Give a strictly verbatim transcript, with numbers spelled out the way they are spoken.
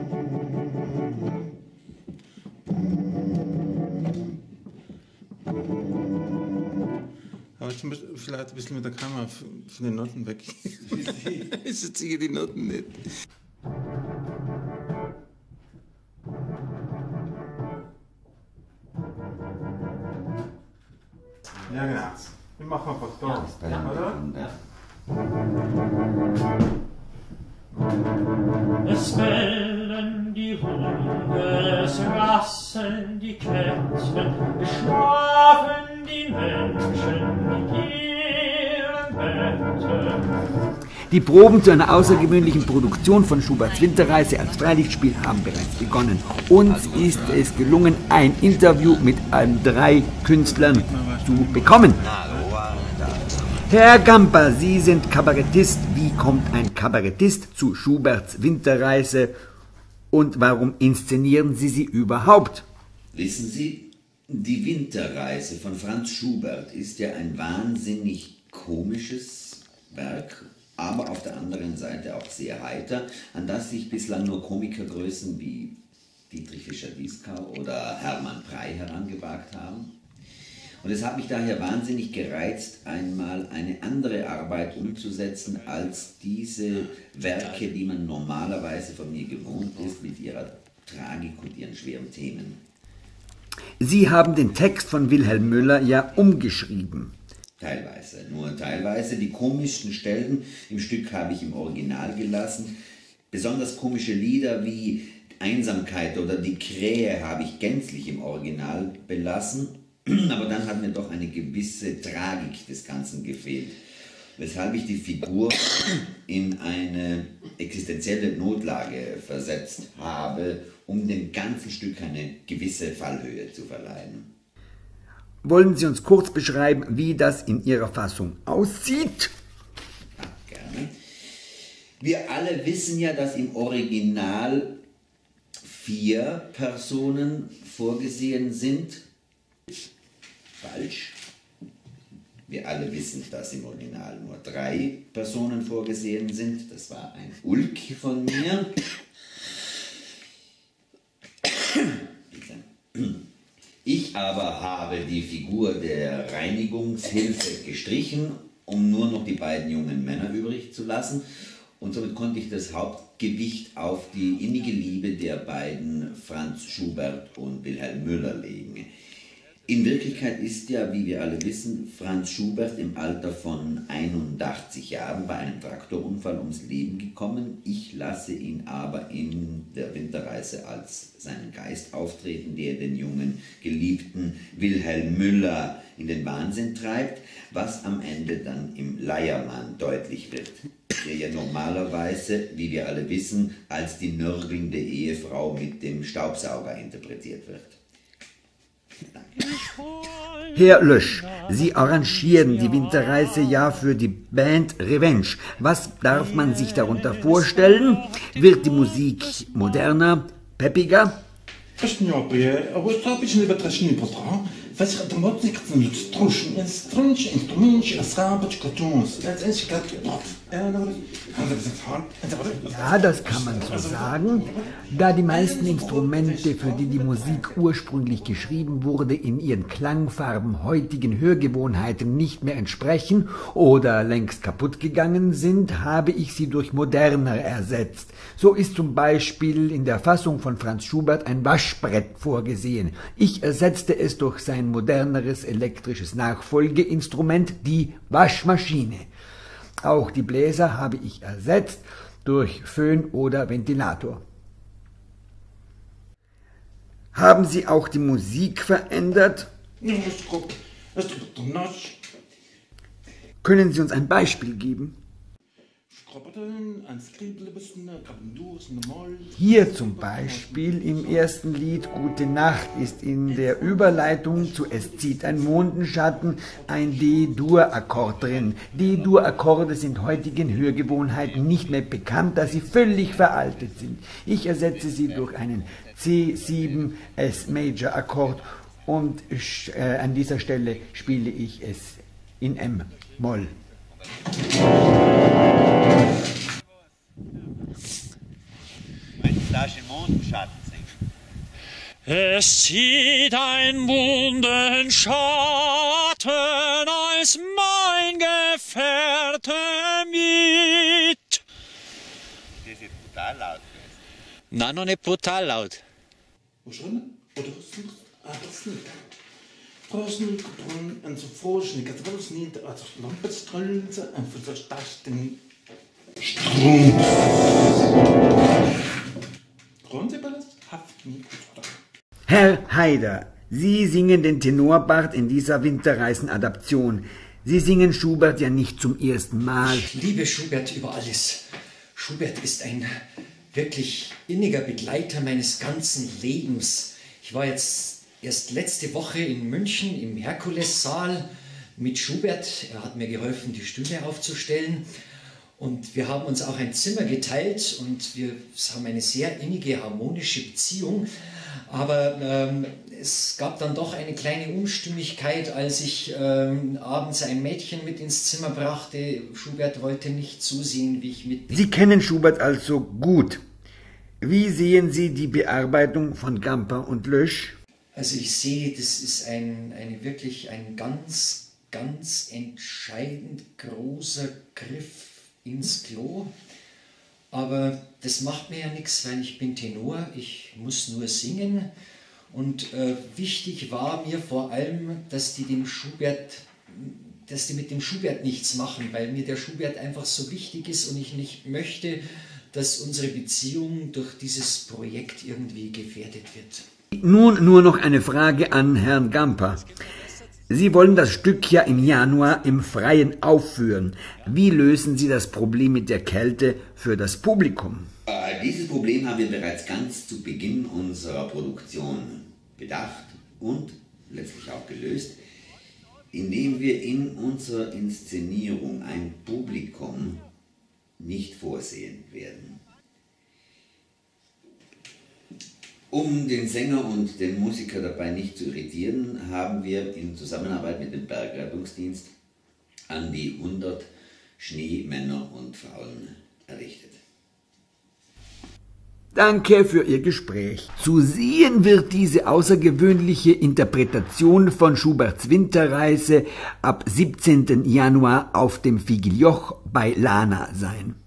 Aber ich muss vielleicht ein bisschen mit der Kamera von den Noten weg. Ich ziehe die Noten nicht. Ja, genau. Wir machen einfach da, ja, oder? Es bellen die Hunde, es rasseln die Kätzchen, es schlafen die Menschen in ihren Betten. Die Proben zu einer außergewöhnlichen Produktion von Schuberts Winterreise als Freilichtspiel haben bereits begonnen. Uns ist es gelungen, ein Interview mit allen drei Künstlern zu bekommen. Herr Gamper, Sie sind Kabarettist. Wie kommt ein Kabarettist zu Schuberts Winterreise und warum inszenieren Sie sie überhaupt? Wissen Sie, die Winterreise von Franz Schubert ist ja ein wahnsinnig komisches Werk, aber auf der anderen Seite auch sehr heiter, an das sich bislang nur Komikergrößen wie Dietrich Fischer-Dieskau oder Hermann Prey herangewagt haben. Und es hat mich daher wahnsinnig gereizt, einmal eine andere Arbeit umzusetzen als diese Werke, die man normalerweise von mir gewohnt ist, mit ihrer Tragik und ihren schweren Themen. Sie haben den Text von Wilhelm Müller ja umgeschrieben. Teilweise, nur teilweise. Die komischsten Stellen im Stück habe ich im Original gelassen. Besonders komische Lieder wie Einsamkeit oder Die Krähe habe ich gänzlich im Original belassen. Aber dann hat mir doch eine gewisse Tragik des Ganzen gefehlt, weshalb ich die Figur in eine existenzielle Notlage versetzt habe, um dem ganzen Stück eine gewisse Fallhöhe zu verleihen. Wollen Sie uns kurz beschreiben, wie das in Ihrer Fassung aussieht? Ja, gerne. Wir alle wissen ja, dass im Original vier Personen vorgesehen sind. Falsch. Wir alle wissen, dass im Original nur drei Personen vorgesehen sind. Das war ein Ulk von mir. Ich aber habe die Figur der Reinigungshilfe gestrichen, um nur noch die beiden jungen Männer übrig zu lassen. Und somit konnte ich das Hauptgewicht auf die innige Liebe der beiden Franz Schubert und Wilhelm Müller legen. In Wirklichkeit ist ja, wie wir alle wissen, Franz Schubert im Alter von einundachtzig Jahren bei einem Traktorunfall ums Leben gekommen. Ich lasse ihn aber in der Winterreise als seinen Geist auftreten, der den jungen, geliebten Wilhelm Müller in den Wahnsinn treibt, was am Ende dann im Leiermann deutlich wird, der ja normalerweise, wie wir alle wissen, als die nörgelnde Ehefrau mit dem Staubsauger interpretiert wird. Herr Lösch, Sie arrangieren die Winterreise ja für die Band Revenge. Was darf man sich darunter vorstellen? Wird die Musik moderner, peppiger? Ja, das kann man so sagen, da die meisten Instrumente, für die die Musik ursprünglich geschrieben wurde, in ihren Klangfarben heutigen Hörgewohnheiten nicht mehr entsprechen oder längst kaputt gegangen sind, habe ich sie durch moderner ersetzt. So ist zum Beispiel in der Fassung von Franz Schubert ein Waschbrett vorgesehen. Ich ersetzte es durch sein moderneres elektrisches Nachfolgeinstrument, die Waschmaschine. Auch die Bläser habe ich ersetzt durch Föhn oder Ventilator. Haben Sie auch die Musik verändert? Können Sie uns ein Beispiel geben? Hier zum Beispiel im ersten Lied Gute Nacht ist in der Überleitung zu Es zieht ein Mondenschatten ein D-Dur-Akkord drin. D-Dur-Akkorde sind heutigen Hörgewohnheiten nicht mehr bekannt, da sie völlig veraltet sind. Ich ersetze sie durch einen C sieben S-Major-Akkord und äh, an dieser Stelle spiele ich es in M-Moll. Mein darfst im Mondenschatten singen. Es zieht ein Mondenschatten, als mein Gefährte mit. Das ist jetzt brutal laut gewesen. Nein, noch nicht brutal laut. Wo schon? Oder was nicht? Ah, das nicht. Was nicht getrunken, und so vorschnitt, das war das nicht, also Lampenstrahlen, einfach so starten. Strom. Grundsätzlich haft nicht. Herr Haider, Sie singen den Tenorbart in dieser Winterreisen-Adaption. Sie singen Schubert ja nicht zum ersten Mal. Ich liebe Schubert über alles. Schubert ist ein wirklich inniger Begleiter meines ganzen Lebens. Ich war jetzt erst letzte Woche in München im Herkulessaal mit Schubert. Er hat mir geholfen, die Stühle aufzustellen. Und wir haben uns auch ein Zimmer geteilt und wir haben eine sehr innige, harmonische Beziehung. Aber ähm, es gab dann doch eine kleine Unstimmigkeit, als ich ähm, abends ein Mädchen mit ins Zimmer brachte. Schubert wollte nicht zusehen, wie ich mit... Sie kennen Schubert also gut. Wie sehen Sie die Bearbeitung von Gamper und Lösch? Also ich sehe, das ist ein, eine wirklich ein ganz, ganz entscheidend großer Griff ins Klo. Aber das macht mir ja nichts, weil ich bin Tenor, ich muss nur singen. Und äh, wichtig war mir vor allem, dass die, dem Schubert, dass die mit dem Schubert nichts machen, weil mir der Schubert einfach so wichtig ist und ich nicht möchte, dass unsere Beziehung durch dieses Projekt irgendwie gefährdet wird. Nun nur noch eine Frage an Herrn Gamper. Sie wollen das Stück ja im Januar im Freien aufführen. Wie lösen Sie das Problem mit der Kälte für das Publikum? Äh, dieses Problem haben wir bereits ganz zu Beginn unserer Produktion bedacht und letztlich auch gelöst, indem wir in unserer Inszenierung ein Publikum nicht vorsehen werden. Um den Sänger und den Musiker dabei nicht zu irritieren, haben wir in Zusammenarbeit mit dem Bergrettungsdienst an die hundert Schneemänner und Frauen errichtet. Danke für Ihr Gespräch. Zu sehen wird diese außergewöhnliche Interpretation von Schuberts Winterreise ab siebzehnten Januar auf dem Figlioch bei Lana sein.